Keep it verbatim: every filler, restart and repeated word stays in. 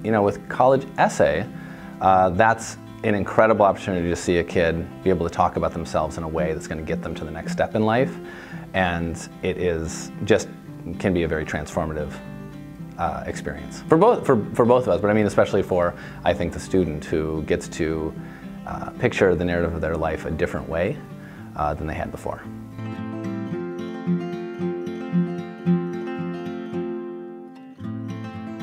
you know, with college essay, uh, that's an incredible opportunity to see a kid be able to talk about themselves in a way that's going to get them to the next step in life, and it is just can be a very transformative uh, experience for both for for both of us. But I mean, especially for I think the student who gets to uh, picture the narrative of their life a different way uh, than they had before.